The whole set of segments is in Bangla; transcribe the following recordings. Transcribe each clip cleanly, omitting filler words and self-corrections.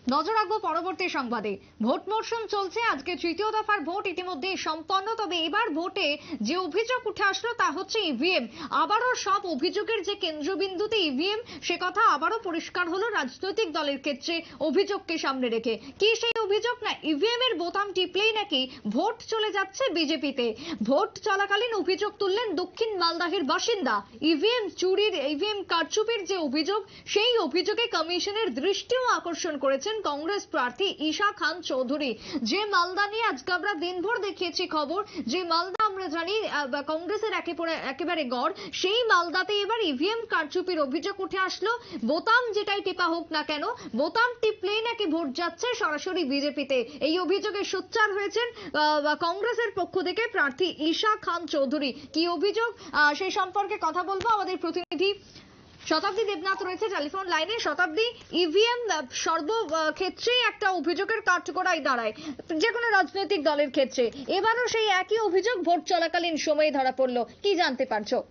নজর রাখবো পরবর্তী সংবাদে। ভোট মরশুম চলছে, আজকে তৃতীয় দফার ভোট ইতিমধ্যেই সম্পন্ন। তবে এবার ভোটে যে অভিযোগ উঠে আসলো তা হচ্ছে ইভিএম। আবারও সব অভিযোগের যে কেন্দ্রবিন্দুতে ইভিএম, সে কথা আবারও পরিষ্কার হলো রাজনৈতিক দলের ক্ষেত্রে অভিযোগকে সামনে রেখে। কি সেই অভিযোগ? না, ইভিএম এর বোতাম টিপলেই নাকি ভোট চলে যাচ্ছে বিজেপিতে। ভোট চলাকালীন অভিযোগ তুললেন দক্ষিণ মালদাহের বাসিন্দা। ইভিএম চুরির, ইভিএম কারচুপির যে অভিযোগ, সেই অভিযোগে কমিশনের দৃষ্টিও আকর্ষণ করেছেন কংগ্রেস প্রার্থী ঈশা খান চৌধুরী। যে মালদা নিয়ে আজকে আমরা দিনভর দেখিয়েছি খবর, যে মালদা আমরা জানি কংগ্রেসের একেবারে গড়, সেই মালদাতে এবার ইভিএম কারচুপির অভিযোগ উঠে আসলো। বোতাম যেটাই টিপা হোক না কেন, বোতাম টিপলেই নাকি ভোট যাচ্ছে সরাসরি বিজেপিতে। এই অভিযোগে সোচ্চার হয়েছেন কংগ্রেসের পক্ষ থেকে প্রার্থী ঈশা খান চৌধুরী। কি অভিযোগ সেই সম্পর্কে কথা বলবো। আমাদের প্রতিনিধি শতাব্দী দেবনাথ রয়েছে টেলিফোন লাইনে। শতাব্দী, ইভিএম সর্বক্ষেত্রে একটা অভিযোগের কাঠগড়ায় দাঁড়ায় যে কোনো রাজনৈতিক দলের ক্ষেত্রে। এবারও সেই একই অভিযোগ ভোট চলাকালীন সময়ে ধরা পড়লো, কি জানতে পারছো?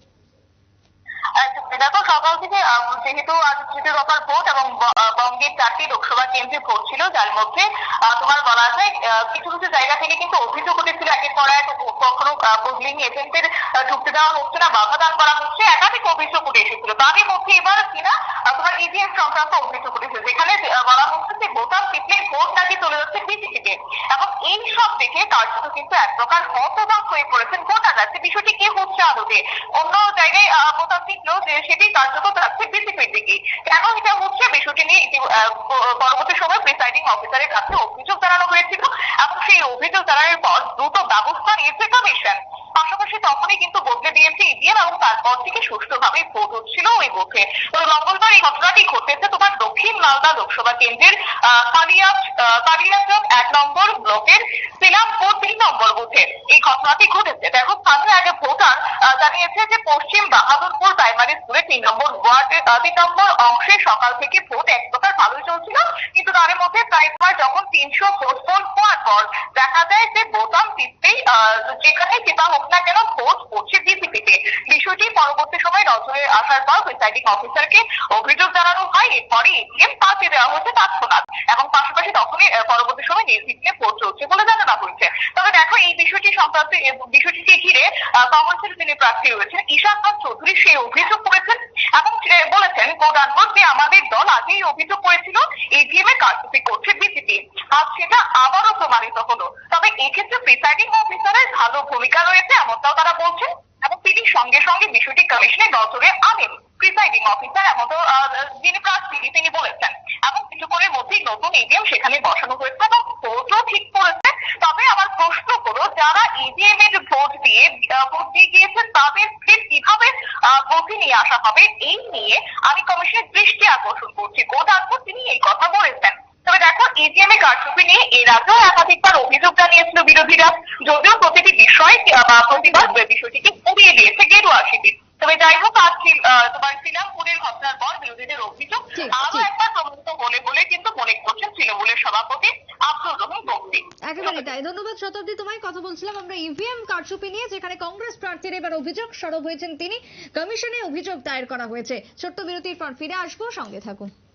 দেখো, সকাল থেকে যেহেতু আজ তৃতীয় দফার ভোট এবং বঙ্গের 4টি লোকসভা কেন্দ্রে ভোট ছিল, যার মধ্যে তোমার বলা যায় কিছু কিছু জায়গা থেকে কিন্তু অভিযোগ উঠেছিল একের পর এক কখনো পোলিং এজেন্টের ঢুকতে দেওয়া হচ্ছে না, বাধা দান করা হচ্ছে, একাধিক অভিযোগ উঠে এসেছিল। তারই মধ্যে এবার কিনা তোমার ইভিএম সংক্রান্ত অভিযোগ উঠেছে, যেখানে বলা হচ্ছে যে বোতাম টিপলে ভোট নাকি চলে যাচ্ছে বিজেপিতে। এবং এই সব দেখে কার্যত কিন্তু এক প্রকার হতবাক হয়ে পড়েছেন ভোটাররা। বিষয়টি কি হচ্ছে আদতে? অন্য জায়গায় বোতাম টিপলো যে সেটি কার্যত যাচ্ছে বিজেপির দিকে, কেন এটা হচ্ছে বিষয়টি নিয়ে পরবর্তী সময় প্রিসাইডিং অফিসারের কাছে অভিযোগ জানানো হয়েছিল এবং সেই অভিযোগ জানানোর পর দ্রুত ব্যবস্থা নিয়েছে কমিশন। পাশাপাশি তখনই কিন্তু বদলে দিয়েছে ইভিএম এবং তারপর থেকে সুষ্ঠুভাবে ভোট হচ্ছিল ওই বুথে। তবে মঙ্গলবার এই ঘটনাটি ঘটেছে তোমার দক্ষিণ মালদা লোকসভা কেন্দ্রের কালিয়াচক 1 নম্বর ব্লকের শ্রীরামপুর 3 নম্বর বুথে এই ঘটনাটি ঘটেছে। দেখো, স্থানীয় আগে ভোটার জানিয়েছে যে পশ্চিম বাহাদুরপুর প্রাইমারি স্কুলের 3 নম্বর ওয়ার্ডের 3 নম্বর অংশে সকাল থেকে ভোট এক প্রকার ভালোই চলছিল, কিন্তু তার মধ্যে প্রায় যখন 300 ভোট হওয়ার পর দেখা যায় যে বোতাম টিপতেই যেখানে টিপা হোক না কেন ভোট পড়ছে বিজেপিতে। বিষয়টি পরবর্তী সময় নজরে আসার পর প্রিসাইডিং অফিসারকে অভিযোগ জানানো হয়। এরপরে ইভিএম পাল্টে দেওয়া হয়েছে তৎক্ষণাৎ এবং পাশাপাশি তখনই পরবর্তী সময় নির্বিঘ্নে ভোট চলছে বলে জানানো হয়েছে। তবে দেখো, এই বিষয়টি সংক্রান্ত বিষয়টিকে ঘিরে কংগ্রেসের যিনি প্রার্থী রয়েছেন ঈশা খান চৌধুরী সেই অভিযোগ করেছেন এবং বলেছেন কোটানকোট যে আমাদের দল আগেই অভিযোগ করেছিল ইভিএম এ কারচুপি করছে বিজেপি, আজ সেটা আবারও প্রমাণিত হলো। তবে এক্ষেত্রে প্রিসাইডিং অফিসারের ভালো ভূমিকা রয়েছে এমনটাও তারা বলছেন এবং তিনি সঙ্গে সঙ্গে বিষয়টি কমিশনের নজরে আনেন প্রিসাইডিং অফিসার এমনও যিনি প্রার্থী তিনি বলেছেন। এবং কিছুক্ষণের মধ্যেই নতুন ইভিএম সেখানে বসানো হয়েছে এবং ভোটও ঠিক করেছে। তবে আমার প্রশ্ন হলো, যারা ইভিএম এর ভোট দিয়ে গিয়েছে তাদের ফের কিভাবে গতি নিয়ে আসা হবে, এই নিয়ে আমি কমিশনের দৃষ্টি আকর্ষণ করছি। কোটানকোট তিনি এই কথা বলেছেন। তবে দেখো, ইভিএম এ কারচুপি নিয়ে এর আগেও একাধিকবার অভিযোগ জানিয়েছিল বিরোধীরা, যদিও প্রতিটি বিষয় বা প্রতিবার বিষয়টিকে উড়িয়ে দিয়েছে গেরুয়া শিবির। তবে যাই হোক, আজ তোমার শ্রীরামপুরের ঘটনার পর বিরোধীদের অভিযোগ আরো একবার প্রমাণিত বলে কিন্তু মনে করছেন তৃণমূলের সভাপতি আব্দুর রহিম বক্তি। একেবারে তাই। ধন্যবাদ শতাব্দী, তোমায় কথা বলছিলাম আমরা ইভিএম কারচুপি নিয়ে, যেখানে কংগ্রেস প্রার্থীর এবার অভিযোগ সরব হয়েছেন তিনি। কমিশনে অভিযোগ দায়ের করা হয়েছে। ছোট্ট বিরতির পর ফিরে আসবো, সঙ্গে থাকুন।